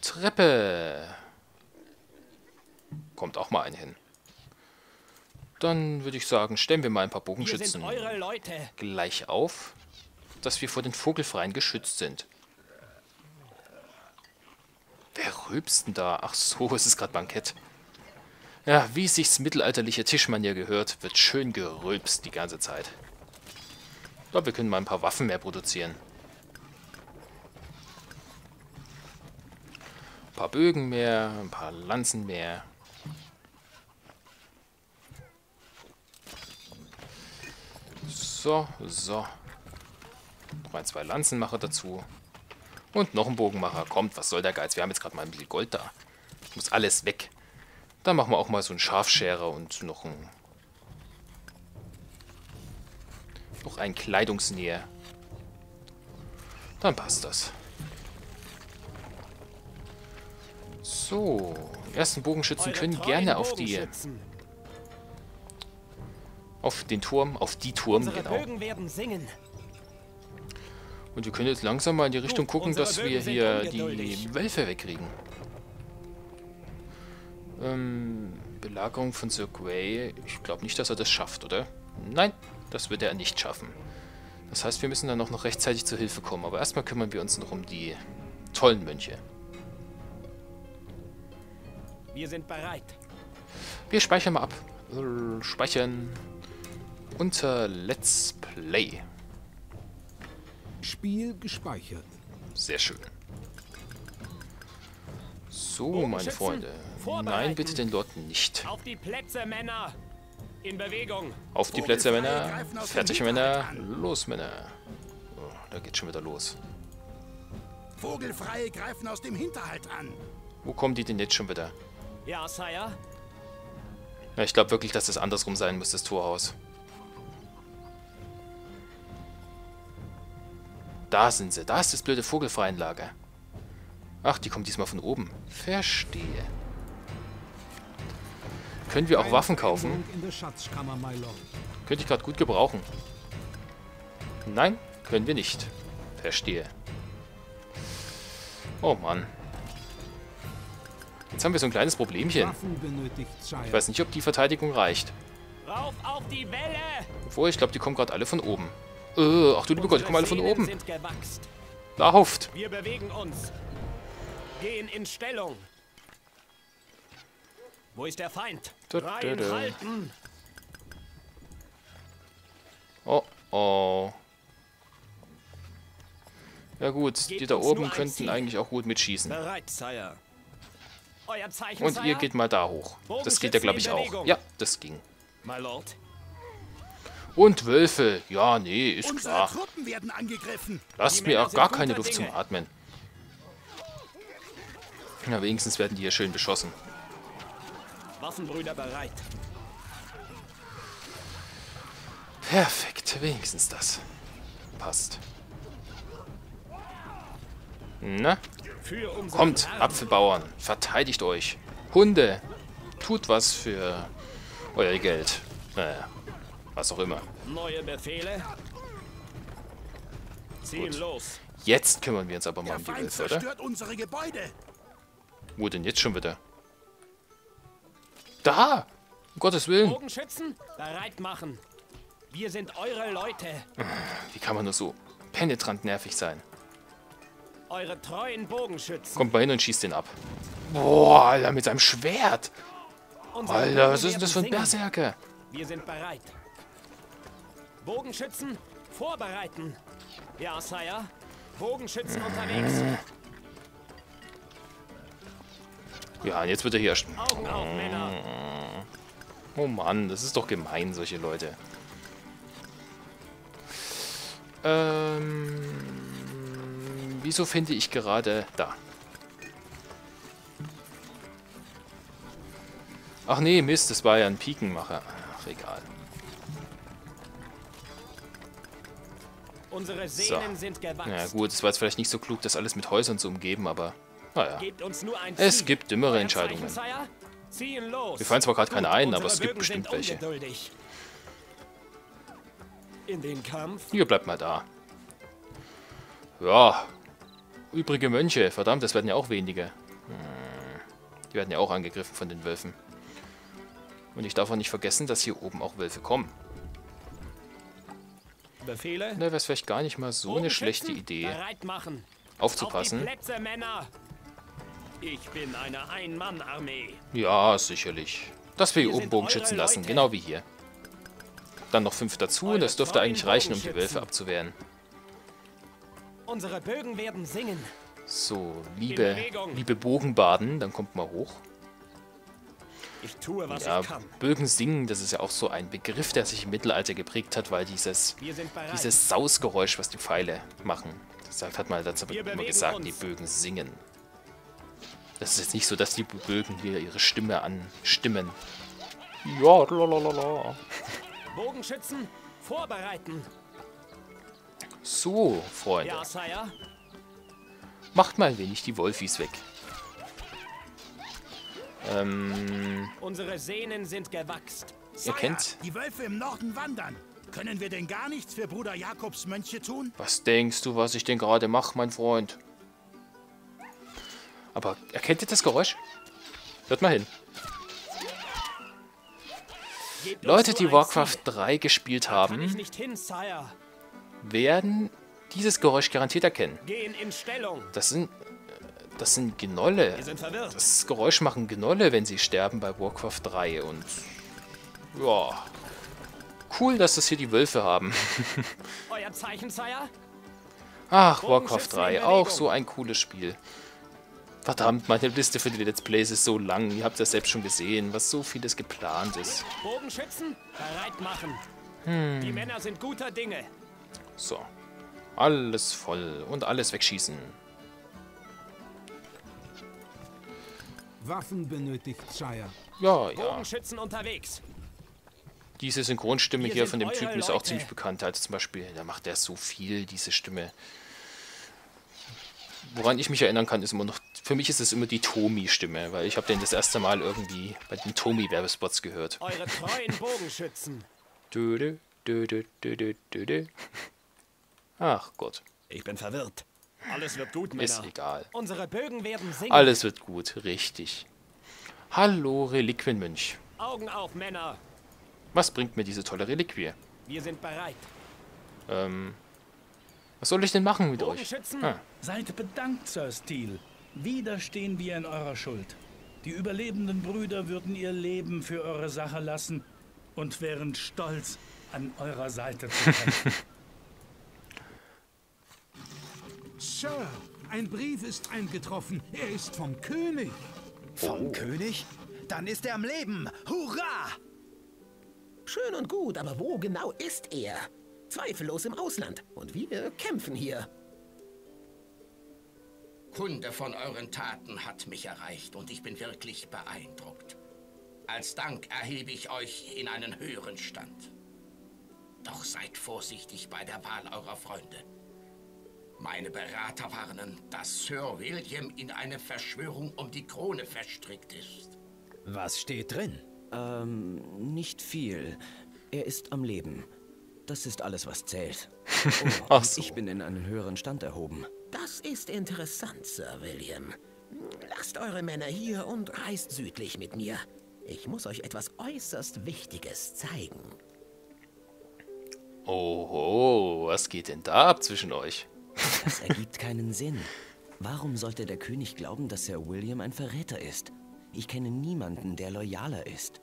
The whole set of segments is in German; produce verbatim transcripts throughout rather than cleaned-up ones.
Treppe. Kommt auch mal ein hin. Dann würde ich sagen, stellen wir mal ein paar Bogenschützen gleich auf, dass wir vor den Vogelfreien geschützt sind. Wer rülpst denn da? Ach so, es ist gerade Bankett. Ja, wie sich's mittelalterliche Tischmanier gehört, wird schön gerülpst die ganze Zeit. Ich glaube, wir können mal ein paar Waffen mehr produzieren. Ein paar Bögen mehr, ein paar Lanzen mehr. So, so. Noch ein, zwei Lanzenmacher dazu. Und noch ein Bogenmacher. Kommt, was soll der Geiz? Wir haben jetzt gerade mal ein bisschen Gold da. Muss alles weg. Dann machen wir auch mal so einen Scharfscherer und noch ein... Noch ein Kleidungsnäher. Dann passt das. So. Die ersten Bogenschützen können gerne auf die... Auf den Turm, auf die Turm, genau. Und wir können jetzt langsam mal in die Richtung gucken, dass wir hier die Wölfe wegkriegen. Ähm, Belagerung von Sir Gway. Ich glaube nicht, dass er das schafft, oder? Nein, das wird er nicht schaffen. Das heißt, wir müssen dann auch noch rechtzeitig zur Hilfe kommen. Aber erstmal kümmern wir uns noch um die tollen Mönche. Wir sind bereit. Wir speichern mal ab. Speichern. Unter Let's Play. Spiel gespeichert. Sehr schön. So, meine Freunde. Nein, bitte den Lord nicht. Auf die Plätze, Männer. In Bewegung. Auf die Plätze, Männer. Fertig, Männer. Los, Männer. Oh, da geht schon wieder los. Vogelfreie greifen aus dem Hinterhalt an. Wo kommen die denn jetzt schon wieder? Ja, Sire. Ja, ich glaube wirklich, dass das andersrum sein muss, das Torhaus. Da sind sie. Da ist das blöde Vogelfreienlager. Ach, die kommen diesmal von oben. Verstehe. Können wir auch Waffen kaufen? Könnte ich gerade gut gebrauchen. Nein, können wir nicht. Verstehe. Oh Mann. Jetzt haben wir so ein kleines Problemchen. Ich weiß nicht, ob die Verteidigung reicht. Rauf auf die Welle! Obwohl, ich glaube, die kommen gerade alle von oben. Äh, ach du liebe Gott, die kommen alle von oben. Lauft! Wir bewegen uns. Gehen in Stellung. Wo ist der Feind? Reinhalten! Oh, oh. Ja gut, die da oben könnten eigentlich auch gut mitschießen. Bereit, Sire. Euer Zeichen, Und ihr Sire? geht mal da hoch. Das geht ja, glaube ich, auch. Ja, das ging. My Lord. Und Wölfe. Ja, nee, ist klar. Truppen werden angegriffen. Lasst mir auch gar keine Luft zum Atmen. Na, wenigstens werden die hier schön beschossen. Waffenbrüder bereit. Perfekt, wenigstens das. Passt. Na? Kommt, Apfelbauern, verteidigt euch. Hunde, tut was für euer Geld. Naja, was auch immer. Neue Befehle. Ziehen los. Jetzt kümmern wir uns aber mal um die Feind Wölfe, oder? zerstört unsere Gebäude. Wo denn jetzt schon wieder? Da! Um Gottes Willen. Bogenschützen, bereit machen. Wir sind eure Leute. Wie kann man nur so penetrant nervig sein? Eure treuen Bogenschützen. Kommt mal hin und schießt den ab. Boah, Alter, mit seinem Schwert. Unsere Alter, was Bogen ist denn das für ein werden singen. Berserker? Wir sind bereit. Bogenschützen, vorbereiten. Ja, Sire. Bogenschützen unterwegs. Ja, und jetzt wird er hier... Augen auf, Männer. Oh Mann, das ist doch gemein, solche Leute. Ähm... Wieso finde ich gerade... Da. Ach nee, Mist, das war ja ein Pikenmacher. Ach, egal. Unsere So. Sehnen sind gewachsen. Ja gut, es war jetzt vielleicht nicht so klug, das alles mit Häusern zu umgeben, aber... Naja. Gebt uns nur ein Es Ziel. gibt dümmere Euer Entscheidungen. Zeichen, Sire? Ziehen los. Mir fallen zwar gerade keine Gut, ein, aber unsere es gibt Bögen bestimmt sind welche. ungeduldig. In den Kampf. Ihr bleibt mal da. Ja. Übrige Mönche. Verdammt, das werden ja auch wenige. Die werden ja auch angegriffen von den Wölfen. Und ich darf auch nicht vergessen, dass hier oben auch Wölfe kommen. Befehle? Ne, wäre es vielleicht gar nicht mal so eine schlechte Idee, aufzupassen. Auf die Plätze, Männer! Ich bin eine Ein-Mann-Armee. Ja, sicherlich. Dass wir hier Wir oben sind Bogenschützen eure lassen, Leute. genau wie hier. Dann noch fünf dazu, Eure das dürfte treuen eigentlich reichen, um die Bogenschützen. Wölfe abzuwehren. Unsere Bögen werden singen. So, liebe, Bewegung. liebe Bogenbaden, dann kommt mal hoch. Ich tue, was Ja, ich kann. Bögen singen, das ist ja auch so ein Begriff, der sich im Mittelalter geprägt hat, weil dieses, Wir sind bereit. dieses Sausgeräusch, was die Pfeile machen, das sagt, hat man dazu Wir immer bewegen gesagt, uns. die Bögen singen. Das ist jetzt nicht so, dass die Bögen hier ihre Stimme anstimmen. Ja, lalalala. Bogenschützen, vorbereiten. So, Freunde, Ja, Sire. macht mal ein wenig die Wolfis weg. Ähm, Unsere Sehnen sind gewachst. ihr Sire, kennt... die Wölfe im Norden wandern. Können wir denn gar nichts für Bruder Jakobs Mönche tun? Was denkst du, was ich denn gerade mache, mein Freund? Aber erkennt ihr das Geräusch? Hört mal hin. Gebt uns Leute, nur die ein Warcraft Ziel. drei gespielt Kann ich haben, nicht hin, Sire. werden dieses Geräusch garantiert erkennen. Gehen in Stellung. Das sind, das sind Gnolle. Wir sind verwirrt. Das Geräusch machen Gnolle, wenn sie sterben bei Warcraft drei. Und ja, cool, dass das hier die Wölfe haben. Euer Zeichen, Sire? Ach, Bogenschützen Warcraft drei, in auch Bewegung. so ein cooles Spiel. Verdammt, meine Liste für die Let's Plays ist so lang. Ihr habt das selbst schon gesehen, was so vieles geplant ist. Bogenschützen, bereit machen. Hm. Die Männer sind guter Dinge. So, alles voll und alles wegschießen. Waffen benötigt, Sire. Ja, ja. Bogenschützen unterwegs. Diese Synchronstimme Wir hier sind von dem eure Typen ist auch Leute. ziemlich bekannt. Also zum Beispiel, da macht er so viel, diese Stimme. Woran ich mich erinnern kann, ist immer noch, für mich ist es immer die Tomi-Stimme, weil ich habe den das erste Mal irgendwie bei den Tomi-Werbespots gehört. Eure treuen Bogenschützen. Dödö, dödö, dödö, dödö. Ach Gott, Ich bin verwirrt. Alles wird gut, ist Männer. egal. Unsere Bögen werden singen. Alles wird gut, richtig. Hallo, Reliquienmönch. Augen auf, Männer. Was bringt mir diese tolle Reliquie? Wir sind bereit. Ähm, was soll ich denn machen mit euch? Bogenschützen. Ah, Seid bedankt, Sir Steele. Wieder stehen wir in eurer Schuld. Die überlebenden Brüder würden ihr Leben für eure Sache lassen und wären stolz, an eurer Seite zu kämpfen. Sir, ein Brief ist eingetroffen. Er ist vom König. Vom König? Dann ist er am Leben. Hurra! Schön und gut, aber wo genau ist er? Zweifellos im Ausland. Und wir kämpfen hier. Kunde von euren Taten hat mich erreicht und ich bin wirklich beeindruckt. Als Dank erhebe ich euch in einen höheren Stand. Doch seid vorsichtig bei der Wahl eurer Freunde. Meine Berater warnen, dass Sir William in eine Verschwörung um die Krone verstrickt ist. Was steht drin? Ähm, nicht viel. Er ist am Leben. Das ist alles, was zählt. Oh, Ach und so. ich bin in einen höheren Stand erhoben. Das ist interessant, Sir William. Lasst eure Männer hier und reist südlich mit mir. Ich muss euch etwas äußerst Wichtiges zeigen. Oho, was geht denn da ab zwischen euch? Das ergibt keinen Sinn. Warum sollte der König glauben, dass Sir William ein Verräter ist? Ich kenne niemanden, der loyaler ist.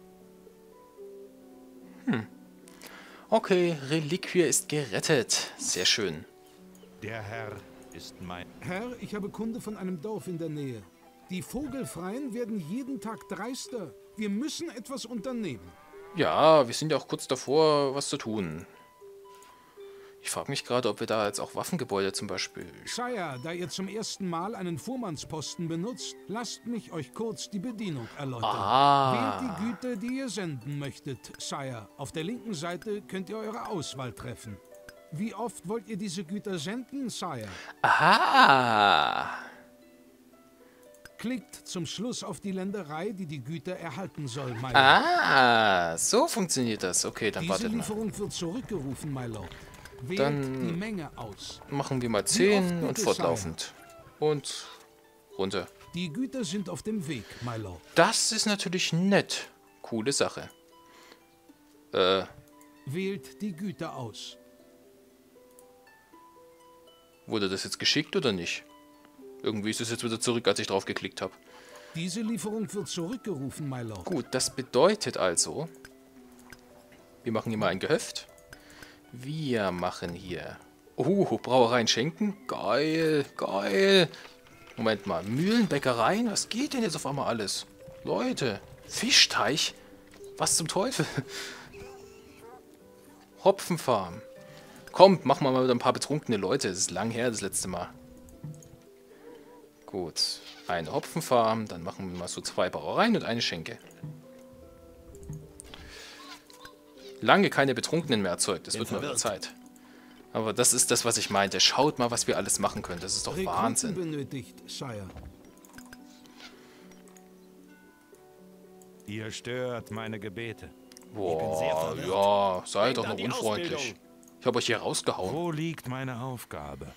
Okay, Reliquie ist gerettet. Sehr schön. Der Herr ist mein... Herr, ich habe Kunde von einem Dorf in der Nähe. Die Vogelfreien werden jeden Tag dreister. Wir müssen etwas unternehmen. Ja, wir sind ja auch kurz davor, was zu tun. Ich frage mich gerade, ob wir da jetzt auch Waffengebäude zum Beispiel... Sire, da ihr zum ersten Mal einen Fuhrmannsposten benutzt, lasst mich euch kurz die Bedienung erläutern. Ah. Wählt die Güter, die ihr senden möchtet, Sire. Auf der linken Seite könnt ihr eure Auswahl treffen. Wie oft wollt ihr diese Güter senden, Sire? Aha! Klickt zum Schluss auf die Länderei, die die Güter erhalten soll, My Lord. Ah, so funktioniert das. Okay, dann Diese wartet mal. Lieferung wird zurückgerufen, My Lord. Wählt Dann- die Menge aus. Machen wir mal Wie zehn oft und bitte, fortlaufend. Und runter. Die Güter sind auf dem Weg, my lord. Das ist natürlich nett. Coole Sache. Äh. Wählt die Güter aus. Wurde das jetzt geschickt oder nicht? Irgendwie ist es jetzt wieder zurück, als ich drauf geklickt habe. Diese Lieferung wird zurückgerufen, my lord. Gut, das bedeutet also, wir machen hier mal ein Gehöft. Wir machen hier... Oh, Brauereien schenken? Geil, geil. Moment mal, Mühlenbäckereien? Was geht denn jetzt auf einmal alles? Leute, Fischteich? Was zum Teufel? Hopfenfarm. Kommt, machen wir mal wieder ein paar betrunkene Leute. Das ist lang her, das letzte Mal. Gut, eine Hopfenfarm. Dann machen wir mal so zwei Brauereien und eine Schenke. Lange keine Betrunkenen mehr erzeugt. Das wird mal wieder Zeit. Aber das ist das, was ich meinte. Schaut mal, was wir alles machen können. Das ist doch Rekruten Wahnsinn. benötigt, Sire. Ihr stört meine Gebete. Boah, ja, seid doch noch unfreundlich. Ich habe euch hier rausgehauen. Wo liegt meine Aufgabe?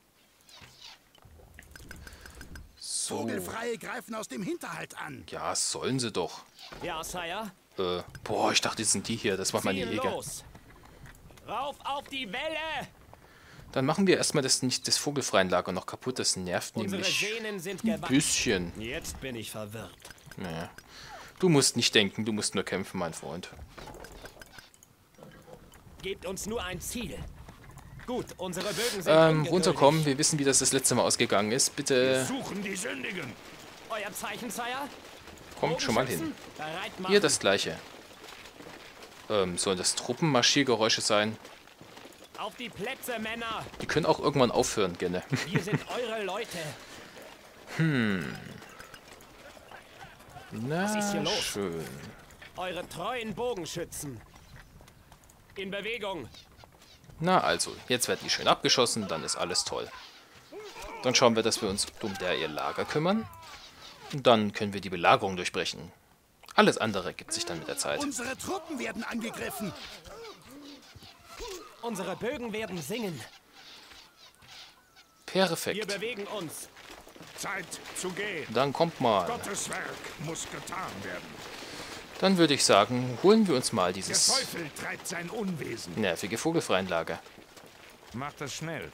So. Vogelfreie greifen aus dem Hinterhalt an. Ja, sollen sie doch. Ja, Sire. Äh, boah, ich dachte, das sind die hier. Das war meine Ziehen Jäger. los. Rauf auf die Welle! Dann machen wir erstmal das, nicht das vogelfreien Lager noch kaputt. Das nervt Unsere nämlich Sehnen sind ein gewachsen. bisschen. Jetzt bin ich verwirrt. Naja. Du musst nicht denken, du musst nur kämpfen, mein Freund. Gebt uns nur ein Ziel. Gut, unsere Bögen sind Ähm, ungeduldig. runterkommen. Wir wissen, wie das das letzte Mal ausgegangen ist. Bitte Suchen die Sündigen. Euer Zeichen, Sire? kommt schon mal hin. Bereit machen. Hier das gleiche. Ähm, sollen das Truppenmarschiergeräusche sein? Auf die Plätze, Männer! Die können auch irgendwann aufhören, gerne. Wir sind eure Leute. Hm. Na, Was ist hier los? schön. Eure treuen Bogenschützen. In Bewegung. Na also, jetzt werden die schön abgeschossen, dann ist alles toll. Dann schauen wir, dass wir uns um der ihr Lager kümmern. Und dann können wir die Belagerung durchbrechen. Alles andere ergibt sich dann mit der Zeit. Unsere Truppen werden angegriffen. Unsere Bögen werden singen. Wir Perfekt. bewegen uns. Zeit zu gehen. Dann kommt mal. Gottes Werk muss getan werden. Dann würde ich sagen, holen wir uns mal Der dieses Teufel treibt sein Unwesen. nervige vogelfreien Lager. Macht das schnell.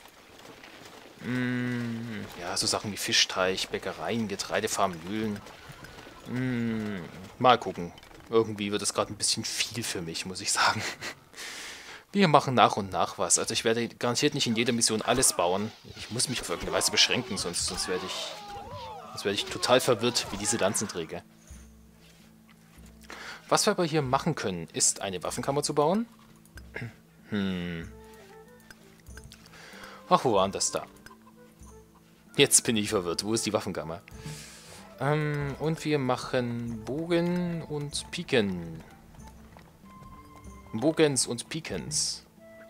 Mm, ja, so Sachen wie Fischteich, Bäckereien, Getreidefarm, Mühlen. Mm, mal gucken. Irgendwie wird es gerade ein bisschen viel für mich, muss ich sagen. Wir machen nach und nach was. Also ich werde garantiert nicht in jeder Mission alles bauen. Ich muss mich auf irgendeine Weise beschränken, sonst, sonst werde ich, sonst werde ich total verwirrt wie diese Lanzenträger. Was wir aber hier machen können, ist eine Waffenkammer zu bauen. Hm. Ach, wo war denn das da? Jetzt bin ich verwirrt. Wo ist die Waffenkammer? Ähm, und wir machen Bogen und Piken. Bogens und Pikens.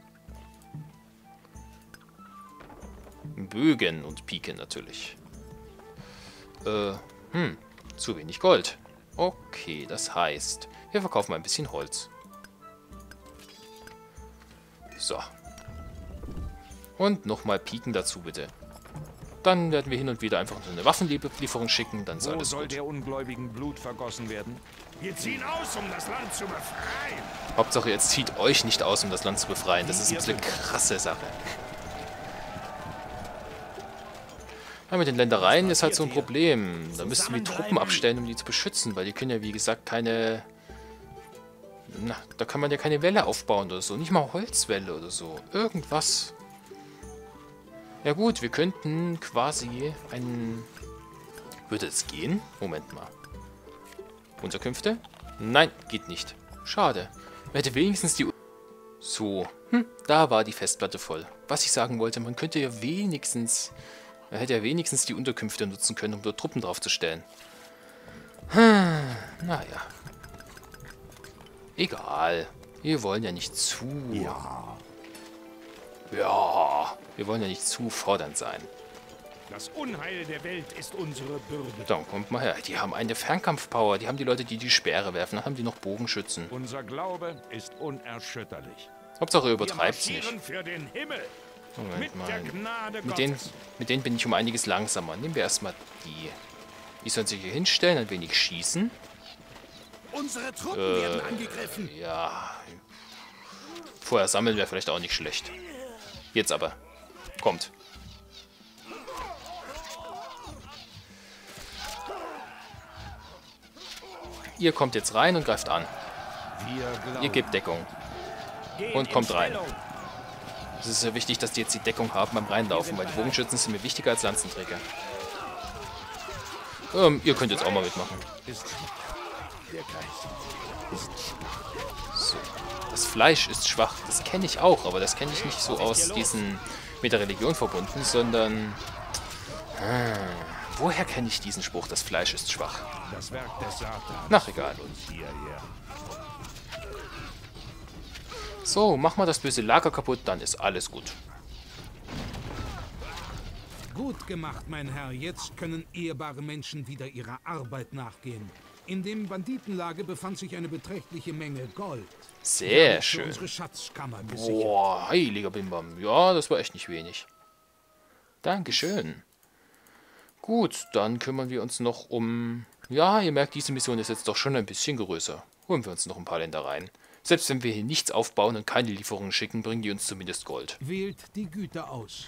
Bögen und Piken natürlich. Äh, hm, zu wenig Gold. Okay, das heißt, wir verkaufen mal ein bisschen Holz. So. Und nochmal Piken dazu, bitte. Dann werden wir hin und wieder einfach so eine Waffenlieferung schicken, dann ist Wo alles soll gut. der Ungläubigen Blut vergossen werden? Wir ziehen aus, um das Land zu befreien. Hauptsache, jetzt zieht euch nicht aus, um das Land zu befreien. Das ist ein bisschen eine krasse Sache. Ja, mit den Ländereien ist halt so ein Problem. Da müssten wir Truppen abstellen, um die zu beschützen, weil die können ja, wie gesagt, keine... Na, da kann man ja keine Welle aufbauen oder so. Nicht mal Holzwelle oder so. Irgendwas. Ja gut, wir könnten quasi einen... Würde es gehen? Moment mal. Unterkünfte? Nein, geht nicht. Schade. Man hätte wenigstens die... So. Hm, da war die Festplatte voll. Was ich sagen wollte, man könnte ja wenigstens... Man hätte ja wenigstens die Unterkünfte nutzen können, um dort Truppen draufzustellen. Hm, naja. Egal. Wir wollen ja nicht zu... Ja. Ja. Wir wollen ja nicht zu fordernd sein. Das Unheil der Welt ist unsere Bürde. Dann kommt mal her. Die haben eine Fernkampfpower. Die haben die Leute, die die Speere werfen. Dann haben die noch Bogenschützen. Unser Glaube ist unerschütterlich. Hauptsache, ihr Wir übertreibt's nicht. marschieren für den Himmel. Moment Mit mal. der Gnade Mit denen, Gottes. mit denen bin ich um einiges langsamer. Nehmen wir erstmal die. Die sollen sich hier hinstellen, ein wenig schießen. Unsere Truppen Äh, werden angegriffen. Ja. Vorher sammeln wäre vielleicht auch nicht schlecht. Jetzt aber. Kommt. Ihr kommt jetzt rein und greift an. Ihr gebt Deckung. Und kommt rein. Es ist sehr wichtig, dass die jetzt die Deckung haben beim Reinlaufen, weil die Bogenschützen sind mir wichtiger als Lanzenträger. Ähm, ihr könnt jetzt auch mal mitmachen. So. Das Fleisch ist schwach. Das kenne ich auch, aber das kenne ich nicht so aus diesen mit der Religion verbunden, sondern... Ah, woher kenne ich diesen Spruch, das Fleisch ist schwach? Das Werk des Satans. Ach, egal. So, mach mal das böse Lager kaputt, dann ist alles gut. Gut gemacht, mein Herr. Jetzt können ehrbare Menschen wieder ihrer Arbeit nachgehen. In dem Banditenlager befand sich eine beträchtliche Menge Gold. Sehr Für schön. unsere Schatzkammer gesichert. Boah, heiliger Bimbam. Ja, das war echt nicht wenig. Dankeschön. Gut, dann kümmern wir uns noch um... Ja, ihr merkt, diese Mission ist jetzt doch schon ein bisschen größer. Holen wir uns noch ein paar Länder rein. Selbst wenn wir hier nichts aufbauen und keine Lieferungen schicken, bringen die uns zumindest Gold. Wählt die Güter aus.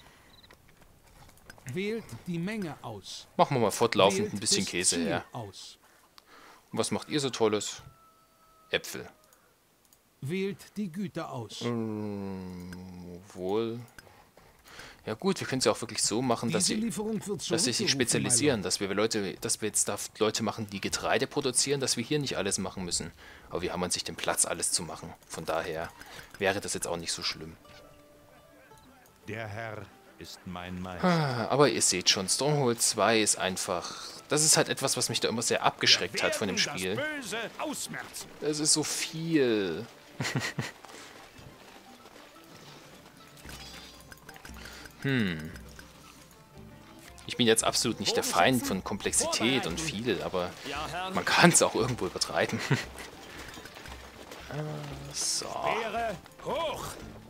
Wählt die Menge aus. Machen wir mal fortlaufend Wählt ein bisschen das Käse Ziel her. aus. Und was macht ihr so Tolles? Äpfel. Wählt die Güter aus. Ähm, wohl. Ja gut, wir können es ja auch wirklich so machen, dass Diese sie, Lieferung wird dass sie sich zurückgerufen, spezialisieren, dass wir Leute, dass wir jetzt da Leute machen, die Getreide produzieren, dass wir hier nicht alles machen müssen. Aber wir haben an sich den Platz, alles zu machen. Von daher wäre das jetzt auch nicht so schlimm. Der Herr ist mein Meister. Ah, aber ihr seht schon, Stronghold zwei ist einfach... Das ist halt etwas, was mich da immer sehr abgeschreckt hat von dem Spiel. Das Böse ausmerzen. Es ist so viel. hm. Ich bin jetzt absolut nicht der Feind von Komplexität und viel, aber man kann es auch irgendwo übertreiben. So. Hoch!